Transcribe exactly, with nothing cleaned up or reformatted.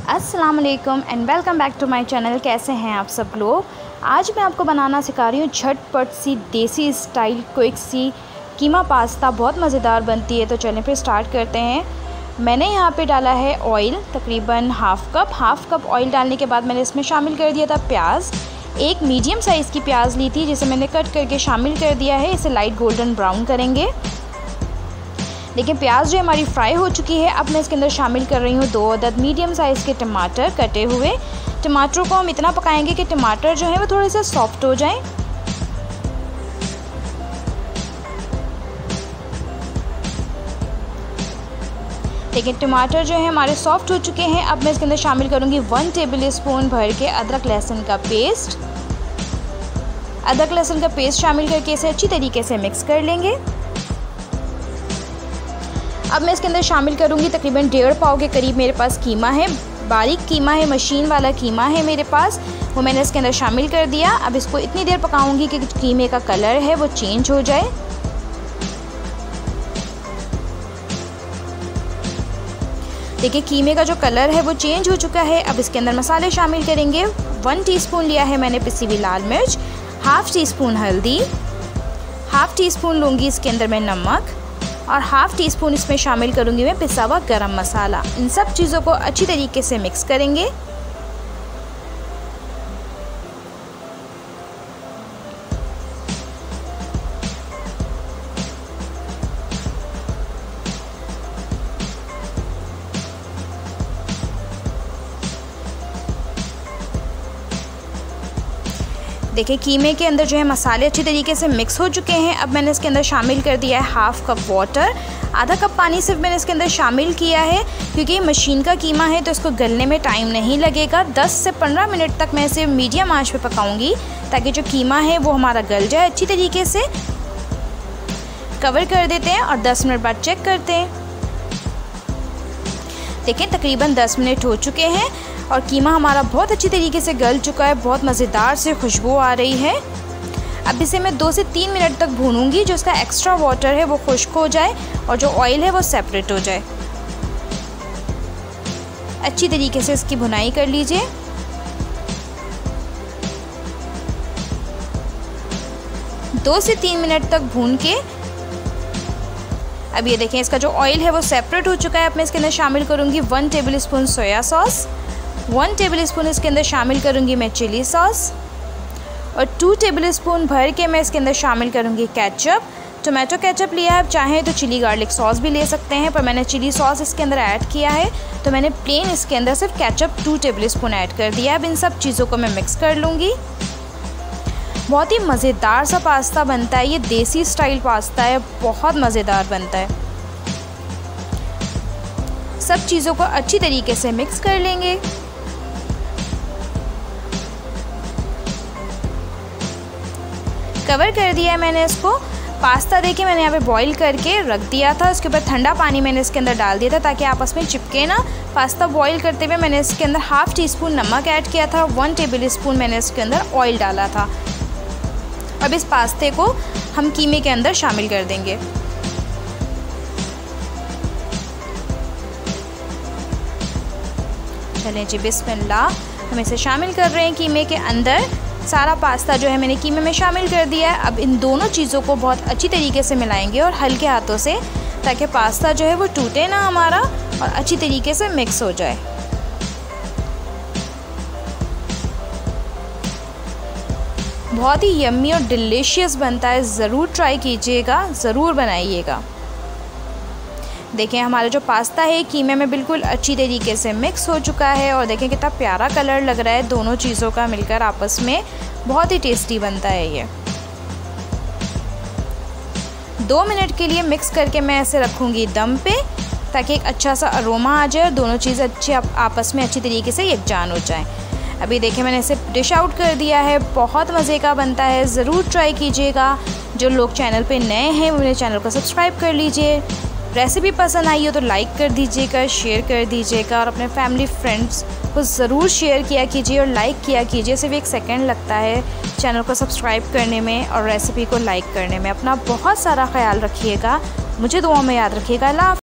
अस्सलाम वालेकुम and welcome back to my channel. कैसे हैं आप सब लोग। आज मैं आपको बनाना सिखा रही हूँ झटपट सी देसी स्टाइल क्विक सी कीमा पास्ता। बहुत मज़ेदार बनती है। तो चलें फिर स्टार्ट करते हैं। मैंने यहाँ पे डाला है ऑयल, तकरीबन half cup half cup oil डालने के बाद मैंने इसमें शामिल कर दिया था प्याज। एक मीडियम साइज़ की प्याज ली थी जिसे मैंने कट करके शामिल कर दिया है। इसे लाइट गोल्डन ब्राउन करेंगे। देखिए प्याज जो हमारी फ्राई हो चुकी है। अब मैं इसके अंदर शामिल कर रही हूँ दो अदद मीडियम साइज़ के टमाटर कटे हुए। टमाटरों को हम इतना पकाएंगे कि टमाटर जो है वो थोड़े से सॉफ्ट हो जाएं। देखिए टमाटर जो है हमारे सॉफ्ट हो चुके हैं। अब मैं इसके अंदर शामिल करूँगी वन टेबल स्पून भर के अदरक लहसुन का पेस्ट। अदरक लहसुन का पेस्ट शामिल करके इसे अच्छी तरीके से मिक्स कर लेंगे। अब मैं इसके अंदर शामिल करूँगी तकरीबन डेढ़ पाव के करीब मेरे पास कीमा है। बारीक कीमा है, मशीन वाला कीमा है मेरे पास, वो मैंने इसके अंदर शामिल कर दिया। अब इसको इतनी देर पकाऊंगी कि कीमे का कलर है वो चेंज हो जाए। देखिए कीमे का जो कलर है वो चेंज हो चुका है। अब इसके अंदर मसाले शामिल करेंगे। वन टीस्पून लिया है मैंने पिसी हुई लाल मिर्च, हाफ़ टी स्पून हल्दी, हाफ़ टी स्पून लूँगी इसके अंदर मैं नमक और हाफ़ टी स्पून इसमें शामिल करूँगी मैं पिसा हुआ गरम मसाला। इन सब चीज़ों को अच्छी तरीके से मिक्स करेंगे। देखिए कीमे के अंदर जो है मसाले अच्छी तरीके से मिक्स हो चुके हैं। अब मैंने इसके अंदर शामिल कर दिया है हाफ़ कप वाटर। आधा कप पानी सिर्फ मैंने इसके अंदर शामिल किया है क्योंकि ये मशीन का कीमा है तो इसको गलने में टाइम नहीं लगेगा। दस से पंद्रह मिनट तक मैं इसे मीडियम आंच पे पकाऊंगी ताकि जो कीमा है वो हमारा गल जाए अच्छी तरीके से। कवर कर देते हैं और दस मिनट बाद चेक करते हैं। देखिए तकरीबन दस मिनट हो चुके हैं और कीमा हमारा बहुत अच्छी तरीके से गल चुका है। बहुत मज़ेदार से खुशबू आ रही है। अब इसे मैं दो से तीन मिनट तक भूनूंगी जो इसका एक्स्ट्रा वाटर है वो खुश्क हो जाए और जो ऑयल है वो सेपरेट हो जाए। अच्छी तरीके से इसकी भुनाई कर लीजिए। दो से तीन मिनट तक भून के अब ये देखें इसका जो ऑयल है वो सेपरेट हो चुका है। अब मैं इसके अंदर शामिल करूँगी one tablespoon soya sauce, one tablespoon इसके अंदर शामिल करूँगी मैं चिली सॉस और टू टेबल स्पून भर के मैं इसके अंदर शामिल करूँगी केचप। टोमेटो केचप लिया है, आप चाहें तो चिली गार्लिक सॉस भी ले सकते हैं पर मैंने चिली सॉस इसके अंदर ऐड किया है तो मैंने प्लेन इसके अंदर सिर्फ ketchup two tablespoon add कर दिया है। अब इन सब चीज़ों को मैं मिक्स कर लूँगी। बहुत ही मज़ेदार सा पास्ता बनता है। ये देसी स्टाइल पास्ता है, बहुत मज़ेदार बनता है। सब चीज़ों को अच्छी तरीके से मिक्स कर लेंगे। कवर कर दिया है मैंने इसको। पास्ता देखिए मैंने यहाँ पे बॉईल करके रख दिया था। उसके ऊपर ठंडा पानी मैंने इसके अंदर डाल दिया था ताकि आपस में चिपके ना। पास्ता बॉईल करते हुए मैंने इसके अंदर हाफ़ टी स्पून नमक ऐड किया था। वन टेबल स्पून मैंने इसके अंदर ऑयल डाला था। अब इस पास्ते को हम कीमे के अंदर शामिल कर देंगे। चलें जी बिस्मिल्लाह। हम इसे शामिल कर रहे हैं कीमे के अंदर। सारा पास्ता जो है मैंने कीमे में शामिल कर दिया है। अब इन दोनों चीज़ों को बहुत अच्छी तरीके से मिलाएंगे और हल्के हाथों से ताकि पास्ता जो है वो टूटे ना हमारा और अच्छी तरीके से मिक्स हो जाए। बहुत ही यम्मी और डिलीशियस बनता है। ज़रूर ट्राई कीजिएगा, ज़रूर बनाइएगा। देखें हमारा जो पास्ता है कीमे में बिल्कुल अच्छी तरीके से मिक्स हो चुका है और देखें कितना प्यारा कलर लग रहा है दोनों चीज़ों का मिलकर आपस में। बहुत ही टेस्टी बनता है ये। दो मिनट के लिए मिक्स करके मैं ऐसे रखूँगी दम पे ताकि एक अच्छा सा अरोमा आ जाए और दोनों चीज़ें अच्छे आपस में अच्छी तरीके से यकजान हो जाएं। अभी देखिए मैंने इसे डिश आउट कर दिया है। बहुत मज़े का बनता है, ज़रूर ट्राई कीजिएगा। जो लोग चैनल पे नए हैं वो मेरे चैनल को सब्सक्राइब कर लीजिए। रेसिपी पसंद आई हो तो लाइक कर दीजिएगा, शेयर कर दीजिएगा और अपने फैमिली फ्रेंड्स को ज़रूर शेयर किया कीजिए और लाइक किया कीजिए। सिर्फ एक सेकंड लगता है चैनल को सब्सक्राइब करने में और रेसिपी को लाइक करने में। अपना बहुत सारा ख्याल रखिएगा, मुझे दुआ में याद रखिएगा। अल्लाह।